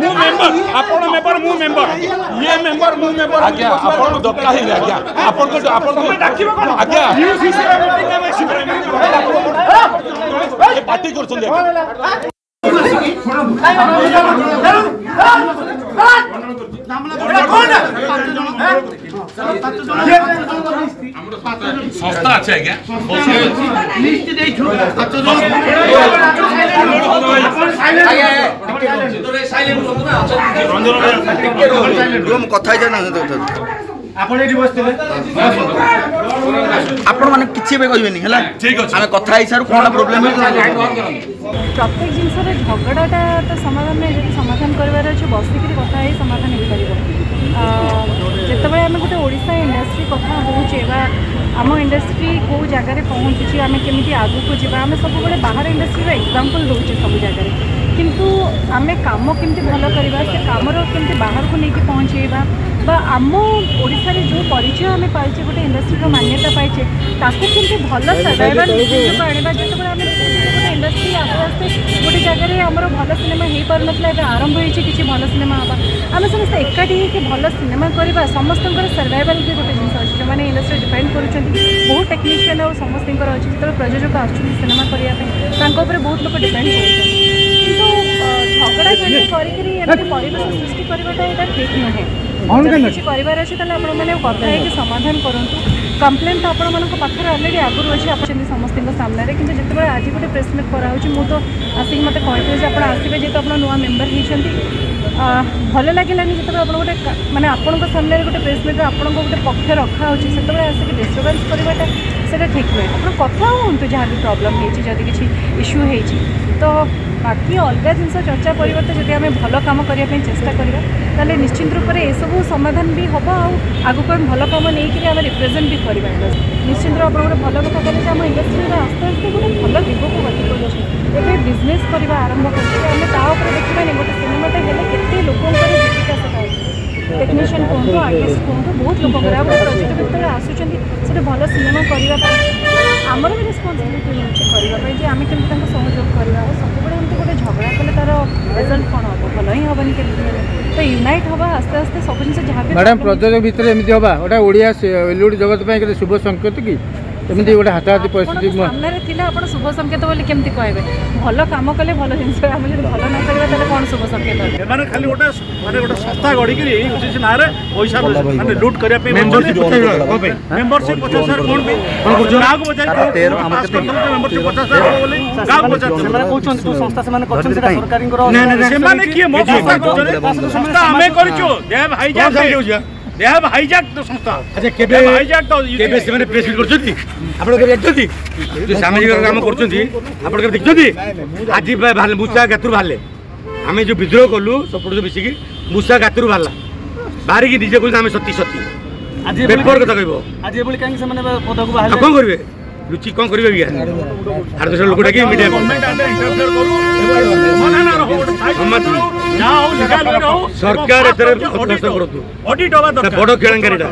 Member आपण member मु member ये मेंबर मु मेंबर आज्ञा आपण दक्का ही आज्ञा आपण डाकिबो कोन आज्ञा यूसीसी मीटिंग में शिफ्ट पार्टी करछन संस्था अच्छे आज्ञा आपण एठी बसथिले आपण माने किछि बे कहबेनी हला ठीक अछि आमे कथा हिसार कोन प्रॉब्लम है प्रत्येक जिनस झगड़ाटा तो समाधान में जो समाधान कर बसिक कथा ही समाधान हो पार जिते आम गोटे ओडिशा इंडस्ट्री कथा होचे आम इंडस्ट्री कौ जगार पहुँची आम केमी आगू जावा आम सब बाहर इंडस्ट्री एग्जांपल दौचे सब जगह किंतु आम कम केमती भल करवा से कमर केमती बाहर को लेकिन पहुँचेबा आम ओडिशा रे जो परिचय आम पाइचे गोटे इंडस्ट्री मान्यता पाइचे ताकू केमती भल सर्वाइवल आने जो आम गोटे इंडस्ट्री आस्ते आस्ते गोटे जगह आमर भल सिनेमा हो पार ना आरंभ हो किसी भल सिनेमा हाँ आम समस्त एकाठी भल सिनेमा करवा समस्त सर्वाइवल भी गोटे जिन अच्छे जो मैंने इंडस्ट्री डिपेंड कर बहुत टेक्नीशियन और समस्त अच्छे जो प्रयोजक आसुच्च सिनेमा करने बहुत लोग डिपेंड कर झगड़ा करके परिवेश सृष्टि करवाटा ठीक नुहे किसी करार अच्छे मैंने कथा है समाधान करूँ कम्प्लेन तो आपण पाखे अलरेडी आगुरी अच्छे आप समस्त सामने कि जिते आज गोटे प्रेसमिट कराऊँ मुझे तो आसिक मत कहते आप आसवे जेहतु आप नुआ मेम्बर होती भल लगे जो आप गोटे मैंने आपण सामने गोटे प्रेसमिट आप गोटे पक्ष रखा से आसिक डिस्टर्बान्स करवाटा से ठीक नुहे आप कथा हूँ जहाँ भी प्रोब्लेम होती किसी इश्यू हो तो बाकी अलग जिन चर्चा परिवर्तन जब आम भल कम करने चेष्टा करवा ताले निश्चित रूप से यू समाधान भी हम आगक आम भल कम नहीं आम रिप्रेजेंट भी करवा निश्चित आप गोटे भल कथा कहले आम इंडस्ट्री आस्ते आस्ते गोटे भल दिगक गति कर बिजनेस करवा आरंभ कर देखा गोटे सिनेमाटे हेल्ले केते लोक जीविका से टेक्नीशियन कहतु आर्टिस्ट कहतु बहुत लोक प्रोजेक्ट भर आसुँच भल सिनेमा करने आमर भी रेस्पॉन्सिबिलिटी होने करने आम केमी सहयोग करवा सब गोटे झगड़ा कले तार रिजल्ट कौन हम भल ही हेनी के तो यूनाइट हवा आस्ते आस्ते सब जिन जहाँ मैडम प्रयोजक भितर एमती हवा गोटे ओडिया बॉलीवुड जगत शुभ संकेत कि एमती गोटे हाथाहाथी परिस्थिति सामने शुभ संकेत बोली केमती कहबे भल काम कले भल जिन आम भल न करवा कौन शुभ संकेत माने खाली गोटे माने गोटे संस्था गढ़ी करी यूसीसी नारे पैसा माने लूट करिया पे मेंबरशिप 50,000 कोन पे गांव को बजाय मेंबरशिप 50,000 बोले गांव को बजाय माने कहउछन तू संस्था से माने करछन सेटा सरकारी को से माने की मो संस्था करछन संस्था हमें करछो देव हाईजैक देव हाईजैक तो संस्था अच्छा केबे हाईजैक तो केबे से माने प्रेस करछथि आपण के देखथि जो सामाजिक काम करछथि आपण के देखथि आज भाले मुसा गातुर भाले आमे जो विद्रोह कलु सब जो मिसिकी मुसा गातुर भाला बाहर की डीजे को आमे सती सती आज पेपर कथा कहबो आज एबोली काहे से माने पद को बाहर कोन करबे रुचि कोन करबे बिया हर देश लोक डाकी मीडिया गवर्नमेंट अंदर इंटरफेयर करू मना ना रहो जाओ लीगल रहो सरकार एतरे प्रश्न करतु ऑडिट होबा दरकार बडो केळंगारीटा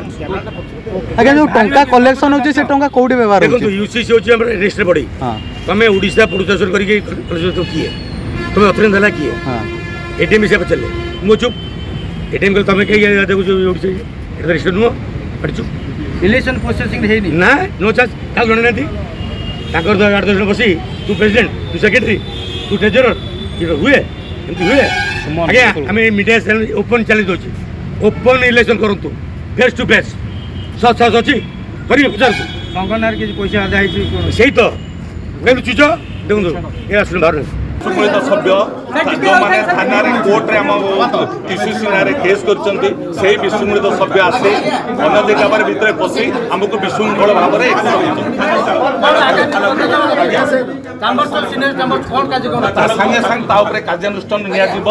आगे जो टंका कलेक्शन होची से टंका कोडी व्यवहार देखो यूसीसी होची हम रजिस्टर बडी हां तमे ओडिसा प्रोसेसर करी के तो किए तमे अथरेन दला किए हां एटीएम से चले मो चुप एटीएम को तमे के देखो जो ओडिसा रजिस्टर नो पड़ चुप इलेक्शन प्रोसेसिंग है नहीं ना नो चार्ज का जणे नाती ताकर 8-10 जन बसी तू प्रेसिडेंट तू सेक्रेटरी तू ट्रेजरर ये हुए एमती हुए आगे हमें मीडिया चैनल ओपन चैलेंज होची ओपन इलेक्शन करंतु फेस टू फेस सच सच अछि करिए पचार संगनार के पैसा आदा है सही तो गेलु चुचो देखो ये असल बाहर विश्वमित सभ्य जो मैंने थाना कोर्टे आम यूसीसी ना केस कर विश्वमित सभ्य आसे अन जगह भितर पशि आमको विशृंखल भाव सागे सागे कार्यानुष्ठान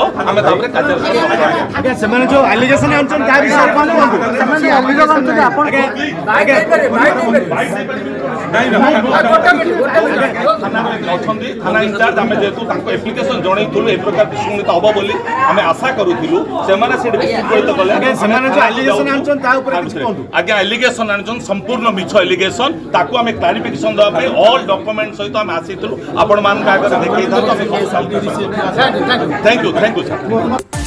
थाना इंचार्ज आम जेहतु एप्लिकेशन जनईलु ए प्रकार विशृंखलित हम बोली आम आशा करूँ से विशृंखलित कले आज्ञा एलिगेशन आन संपूर्ण मिछ एलिगेशन ताकू आम क्लारिफिकेशन देवाई ऑल डॉक्यूमेंट सहित आम आसी आपण मान देखा थैंक यू सर।